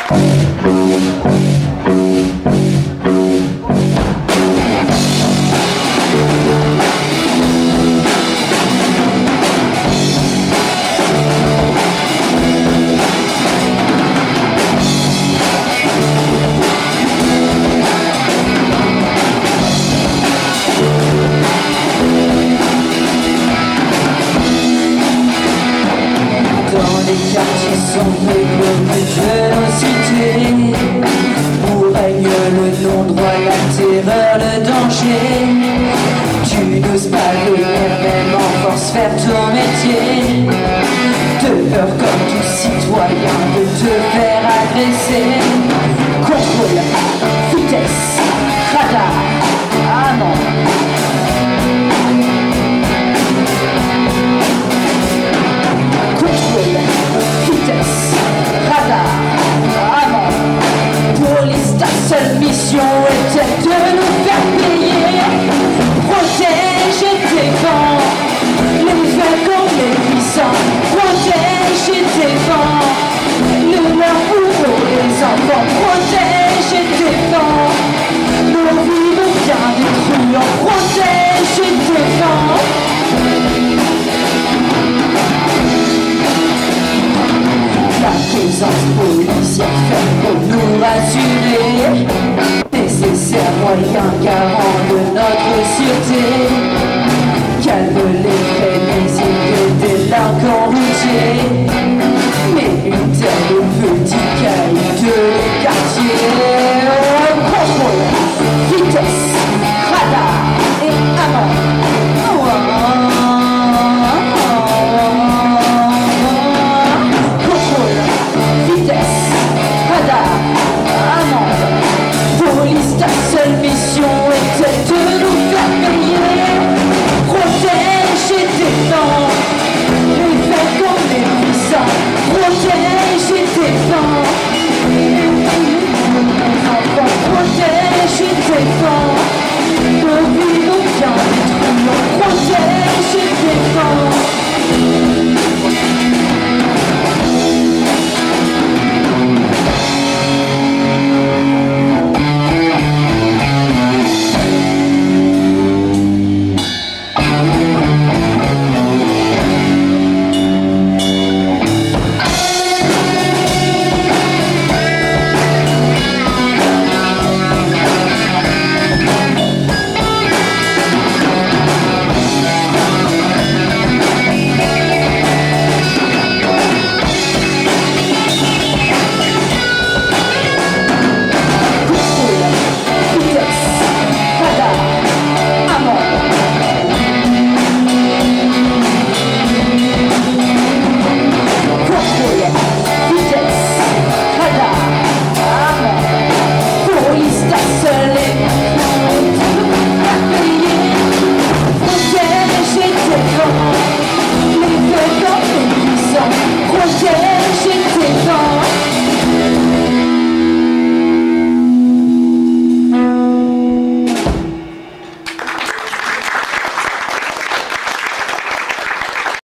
Où règne le non-droit, la terreur, le danger. Tu n'oses pas venir même en force faire ton métier. De peur comme tout citoyen de te faire agresser. Contrôle, vitesse, radar, ah non. Contrôle, vitesse, radar, ah non. Police, ta seule mission était de nous faire payer. Protège et défends les faibles comme les puissants. Protège et défends le leurs bourreaux, les enfants. Protège et défends nos vies, nos biens détruits. Protège et défends. La présence policière fait pour nous rassurer. Nécessaire moyen garant de notre sûreté. Calme les frénésies des délinquants routiers.